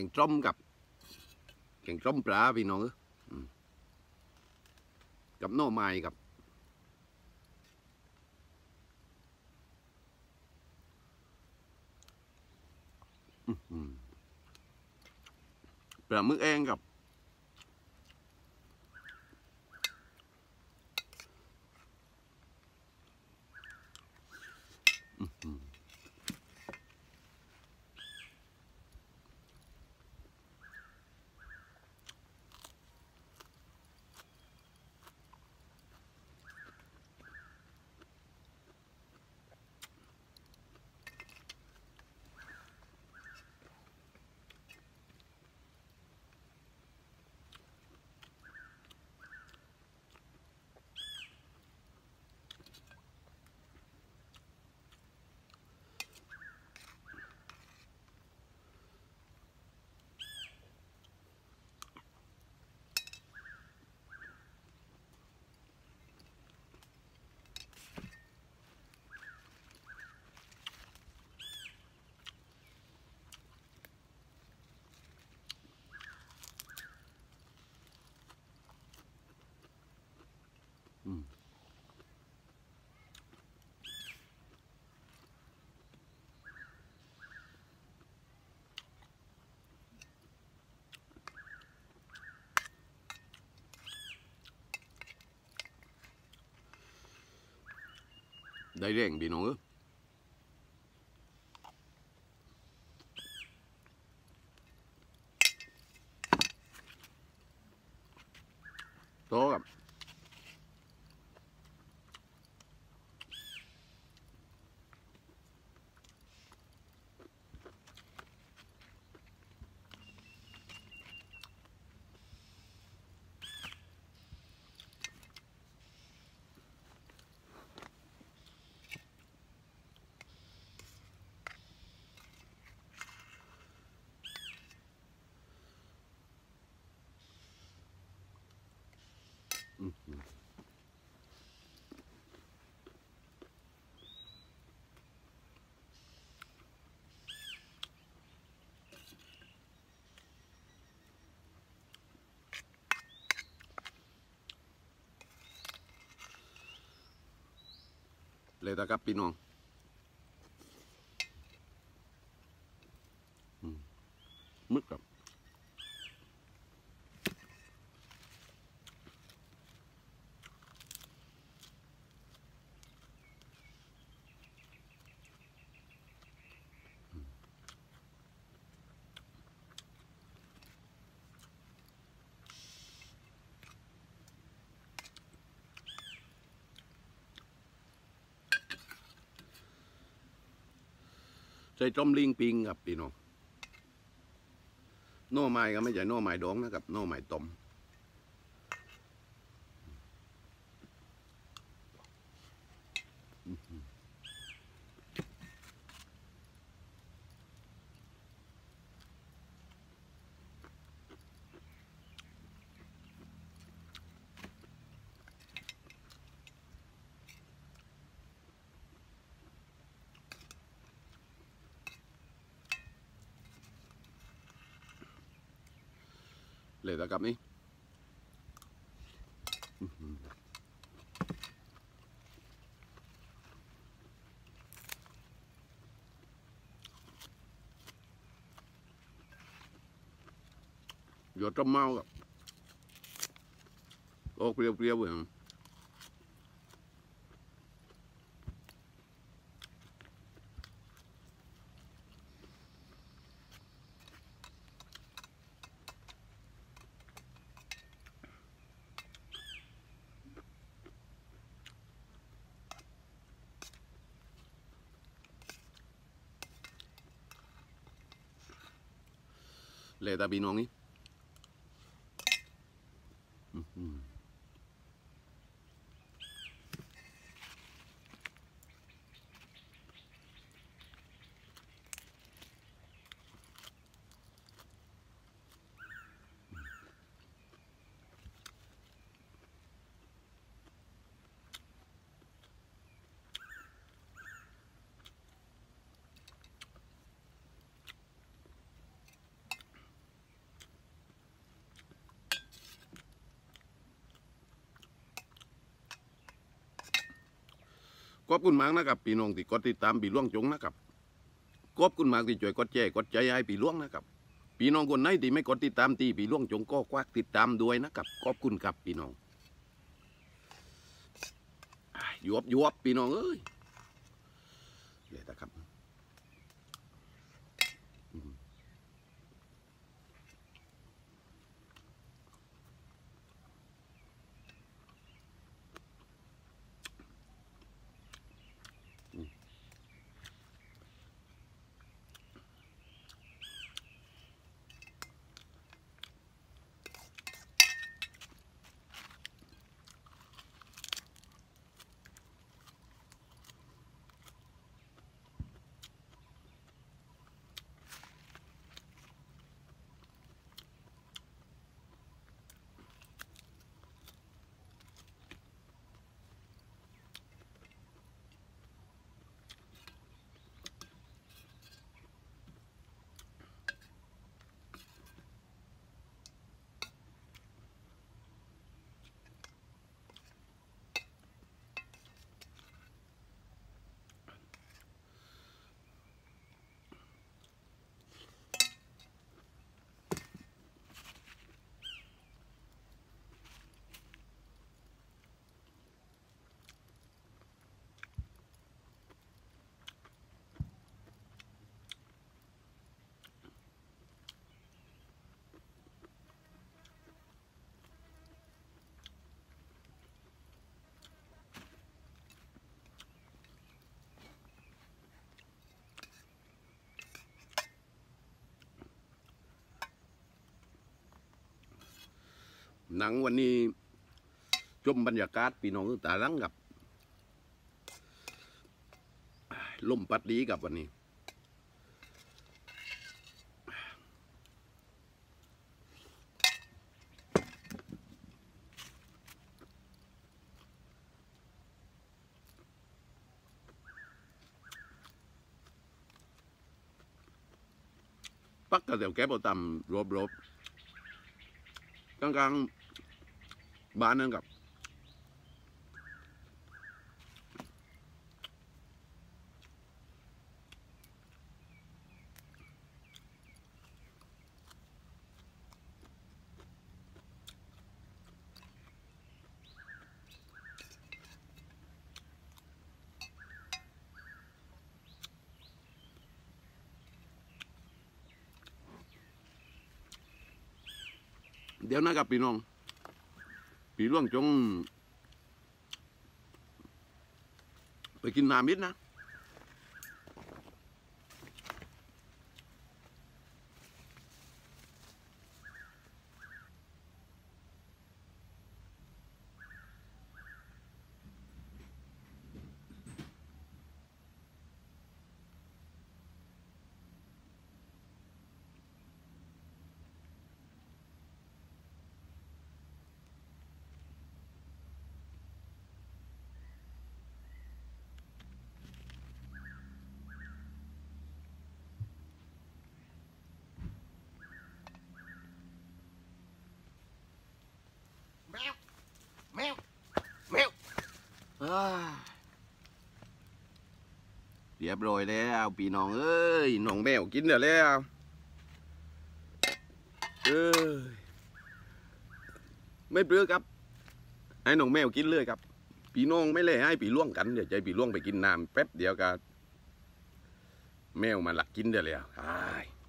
งส้มกับแกงส้มปลาพี่น้องกับหน่อไม้กับปลาหมึกแองกับได้แรงพี่น้องโตกับเลยตะกับพี่น้องมึกกับใส่ต้มลิงปิงกับพี่น้องหน่อไม้ก็ไม่ใช่หน่อไม้ดองนะครับหน่อไม้ต้มเลยตะกับนี่หยดต้มเมากับโอ้เปรี้ยวๆอย่างเลยตาพี่น้องนี่ขอบคุณมากนะครับพี่น้องที่กดติดตามปีล่วงจงนะครับขอบคุณมากที่ช่วยกดแชร์กดใจให้ปีล่วงนะครับพี่น้องคนไหนที่ไม่กดติดตามตีปีล่วงจงก็ควักติดตามด้วยนะครับขอบคุณครับพี่น้องยวบพี่น้องเอ้ยเลยนะครับหนังวันนี้ชมบรรยากาศพี่น้องตาลังกับลมพัดดีกับวันนี้ปักกระเดี่ยวแก้วตำรบกลางบ้านนั่นกับเดี๋ยวนะครับพี่น้องพี่ล่วงจงไปกินน้ำมิดนะแมวแมวแมวเรียบร้อยแล้วพี่น้องเอ้ยน้องแมวกินเดี๋ยวแล้วไม่เปลือกครับให้น้องแมวกินเลยครับพี่น้องไม่เลยให้ปีล่วงกันเดี๋ยวใจปีล่วงไปกินน้ำแป๊บเดียวกันแมวมาหลักกินเดี๋ยวแล้ว